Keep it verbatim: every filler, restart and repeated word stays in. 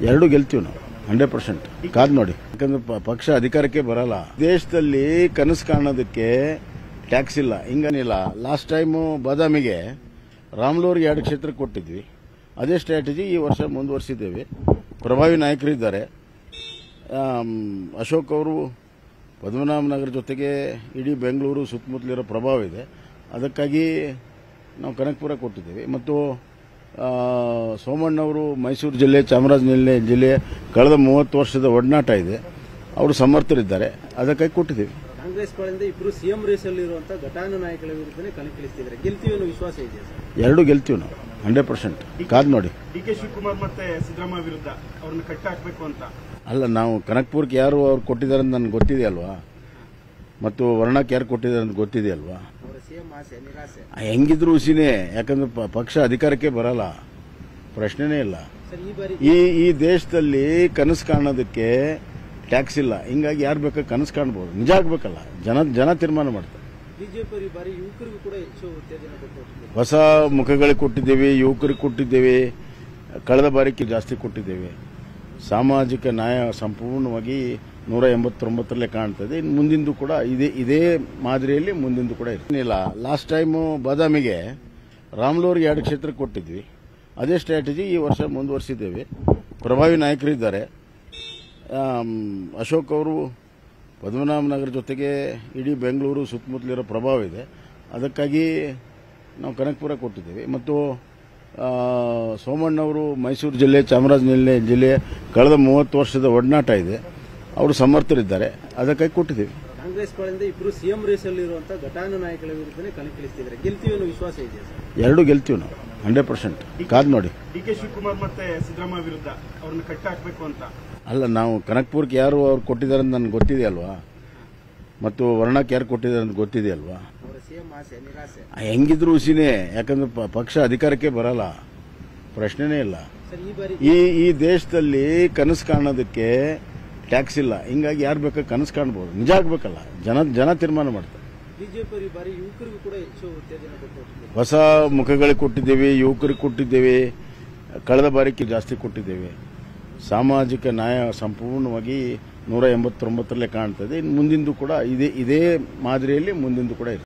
ಎರಡು ಗೆಲ್ತೀವಿ ನಾವು ಹಂಡ್ರೆಡ್ ಪರ್ಸೆಂಟ್ ಕಾದ್ ನೋಡಿ. ಯಾಕಂದ್ರೆ ಪಕ್ಷ ಅಧಿಕಾರಕ್ಕೆ ಬರಲ್ಲ. ದೇಶದಲ್ಲಿ ಕನಸು ಕಾಣೋದಕ್ಕೆ ಟ್ಯಾಕ್ಸ್ ಇಲ್ಲ, ಹಿಂಗನಿಲ್ಲ. ಲಾಸ್ಟ್ ಟೈಮು ಬಾದಾಮಿಗೆ ರಾಮ್ಲೂರ್ಗೆ ಎರಡು ಕ್ಷೇತ್ರ ಕೊಟ್ಟಿದ್ವಿ. ಅದೇ ಸ್ಟ್ರಾಟಜಿ ಈ ವರ್ಷ ಮುಂದುವರಿಸಿದ್ದೇವೆ. ಪ್ರಭಾವಿ ನಾಯಕರಿದ್ದಾರೆ. ಅಶೋಕ್ ಅವರು ಪದ್ಮನಾಭನಗರ ಜೊತೆಗೆ ಇಡೀ ಬೆಂಗಳೂರು ಸುತ್ತಮುತ್ತಲಿರೋ ಪ್ರಭಾವ ಇದೆ. ಅದಕ್ಕಾಗಿ ನಾವು ಕನಕಪುರ ಕೊಟ್ಟಿದ್ದೇವೆ. ಮತ್ತು ಸೋಮಣ್ಣವರು ಮೈಸೂರು ಜಿಲ್ಲೆ, ಚಾಮರಾಜನಗರ ಜಿಲ್ಲೆ ಕಳೆದ ಮೂವತ್ತು ವರ್ಷದ ಒಡನಾಟ ಇದೆ. ಅವರು ಸಮರ್ಥರಿದ್ದಾರೆ, ಅದಕ್ಕಾಗಿ ಕೊಟ್ಟಿದ್ದೇವೆ. ಕಾಂಗ್ರೆಸ್ ಕಡೆಯಿಂದ ಇಬ್ಬರು ಸಿಎಂ ರೇಸಲ್ಲಿರುವಂತಹ ಘಟಾನು ನಾಯಕರ ವಿರುದ್ಧನೇ ಕಣಕ್ಕಿಳಿಸ್ತಿದ್ದಾರೆ. ಗೆಲ್ತೀವಿ ಅನ್ನೋ ವಿಶ್ವಾಸ ಇದೆಯಾ ಸರ್? ಎರಡು ಗೆಲ್ತೀವಿ ನಾವು ಹಂಡ್ರೆಡ್ ಪರ್ಸೆಂಟ್ ಕಾದ್ ನೋಡಿ. ಡಿ ಕೆ ಶಿವಕುಮಾರ್ ಮತ್ತೆ ಸಿದ್ದರಾಮಯ್ಯ ವಿರುದ್ಧ ಅವ್ರನ್ನ ಕಟ್ಟಾಕ್ಬೇಕು ಅಂತ ಅಲ್ಲ, ನಾವು ಕನಕಪುರಕ್ಕೆ ಯಾರು ಅವ್ರು ಕೊಟ್ಟಿದ್ದಾರೆ ಅಂತ ನನಗೆ ಗೊತ್ತಿದೆ ಅಲ್ವಾ, ಮತ್ತು ವರ್ಣಕ್ಕೆ ಯಾರು ಕೊಟ್ಟಿದ್ದಾರೆ ಅಂತ ಗೊತ್ತಿದೆ ಅಲ್ವಾ. ಹೆಂಗಿದ್ರು ಹುಸಿನೇ, ಯಾಕಂದ್ರೆ ಪಕ್ಷ ಅಧಿಕಾರಕ್ಕೆ ಬರಲ್ಲ, ಪ್ರಶ್ನೆನೇ ಇಲ್ಲ. ಈ ಈ ದೇಶದಲ್ಲಿ ಕನಸು ಕಾಣೋದಕ್ಕೆ ಟ್ಯಾಕ್ಸ್ ಇಲ್ಲ, ಹಿಂಗಾಗಿ ಯಾರು ಬೇಕಾದ್ರೆ ಕನಸು ಕಾಣಬಹುದು. ನಿಜ ಆಗ್ಬೇಕಲ್ಲ, ಜನ ಜನ ತೀರ್ಮಾನ ಮಾಡ್ತಾರೆ. ಹೊಸ ಮುಖಗಳಿಗೆ ಕೊಟ್ಟಿದ್ದೇವೆ, ಯುವಕರಿಗೆ ಕೊಟ್ಟಿದ್ದೇವೆ, ಕಳೆದ ಬಾರಿಗೆ ಜಾಸ್ತಿ ಕೊಟ್ಟಿದ್ದೇವೆ. ಸಾಮಾಜಿಕ ನ್ಯಾಯ ಸಂಪೂರ್ಣವಾಗಿ ನೂರ ಎಂಬತ್ತೊಂಬತ್ತರಲ್ಲೇ ಕಾಣ್ತದೆ. ಇನ್ನು ಮುಂದಿಂದು ಕೂಡ ಇದೇ ಇದೇ ಮಾದರಿಯಲ್ಲಿ ಮುಂದಿಂದು ಕೂಡ ಇರಲಿಲ್ಲ. ಲಾಸ್ಟ್ ಟೈಮು ಬಾದಾಮಿಗೆ ರಾಮ್ಲೂರ್ಗೆ ಎರಡು ಕ್ಷೇತ್ರ ಕೊಟ್ಟಿದ್ವಿ. ಅದೇ ಸ್ಟ್ರಾಟಜಿ ಈ ವರ್ಷ ಮುಂದುವರಿಸಿದ್ದೇವೆ. ಪ್ರಭಾವಿ ನಾಯಕರಿದ್ದಾರೆ. ಅಶೋಕ್ ಅವರು ಪದ್ಮನಾಭನಗರ ಜೊತೆಗೆ ಇಡೀ ಬೆಂಗಳೂರು ಸುತ್ತಮುತ್ತಲಿರೋ ಪ್ರಭಾವ ಇದೆ. ಅದಕ್ಕಾಗಿ ನಾವು ಕನಕಪುರ ಕೊಟ್ಟಿದ್ದೇವೆ. ಮತ್ತು ಸೋಮಣ್ಣವರು ಮೈಸೂರು ಜಿಲ್ಲೆ, ಚಾಮರಾಜನಗರ ಜಿಲ್ಲೆ ಕಳೆದ ಮೂವತ್ತು ವರ್ಷದ ಒಡನಾಟ ಇದೆ. ಅವರು ಸಮರ್ಥರಿದ್ದಾರೆ, ಅದಕ್ಕಾಗಿ ಕೊಟ್ಟಿದ್ದೇವೆ. ಕಾಂಗ್ರೆಸ್ ಕಡೆಯಿಂದ ಇಬ್ಬರು ಸಿಎಂ ರೇಸಲ್ಲಿರುವಂತಹ ಘಟಾನು ನಾಯಕರ ವಿರುದ್ಧನೇ ಕಣಕ್ಕಿಳಿಸ್ತಿದ್ದಾರೆ. ಗೆಲ್ತೀವಿ ಅನ್ನೋ ವಿಶ್ವಾಸ ಇದೆಯಾ ಸರ್? ಎರಡು ಗೆಲ್ತೀವಿ ನಾವು ಹಂಡ್ರೆಡ್ ಪರ್ಸೆಂಟ್ ಕಾದ್ ನೋಡಿ. ಡಿ ಕೆ ಶಿವಕುಮಾರ್ ಮತ್ತೆ ಸಿದ್ದರಾಮಯ್ಯ ವಿರುದ್ಧ ಅವ್ರನ್ನ ಕಟ್ಟಾಕ್ಬೇಕು ಅಂತ ಅಲ್ಲ, ನಾವು ಕನಕಪುರಕ್ಕೆ ಯಾರು ಅವ್ರು ಕೊಟ್ಟಿದ್ದಾರೆ ಅಂತ ನನಗೆ ಗೊತ್ತಿದೆ ಅಲ್ವಾ, ಮತ್ತು ವರ್ಣಕ್ಕೆ ಯಾರು ಕೊಟ್ಟಿದ್ದಾರೆ ಅಂತ ಗೊತ್ತಿದೆ ಅಲ್ವಾ. ಹೆಂಗಿದ್ರು ಹುಸಿನೇ, ಯಾಕಂದ್ರೆ ಪಕ್ಷ ಅಧಿಕಾರಕ್ಕೆ ಬರಲ್ಲ, ಪ್ರಶ್ನೆನೇ ಇಲ್ಲ. ಈ ಈ ದೇಶದಲ್ಲಿ ಕನಸು ಕಾಣೋದಕ್ಕೆ ಟ್ಯಾಕ್ಸ್ ಇಲ್ಲ, ಹಿಂಗಾಗಿ ಯಾರು ಬೇಕಾದ್ರೆ ಕನಸು ಕಾಣಬಹುದು. ನಿಜ ಆಗ್ಬೇಕಲ್ಲ, ಜನ ಜನ ತೀರ್ಮಾನ ಮಾಡ್ತಾರೆ. ಹೊಸ ಮುಖಗಳಿಗೆ ಕೊಟ್ಟಿದ್ದೇವೆ, ಯುವಕರಿಗೆ ಕೊಟ್ಟಿದ್ದೇವೆ, ಕಳೆದ ಬಾರಿಗೆ ಜಾಸ್ತಿ ಕೊಟ್ಟಿದ್ದೇವೆ. ಸಾಮಾಜಿಕ ನ್ಯಾಯ ಸಂಪೂರ್ಣವಾಗಿ ನೂರ ಎಂಬತ್ತೊಂಬತ್ತರಲ್ಲೇ ಕಾಣ್ತದೆ. ಇನ್ನು ಮುಂದಿಂದು ಕೂಡ ಇದೇ ಇದೇ ಮಾದರಿಯಲ್ಲಿ ಮುಂದಿಂದು ಕೂಡ ಇರ್ತದೆ.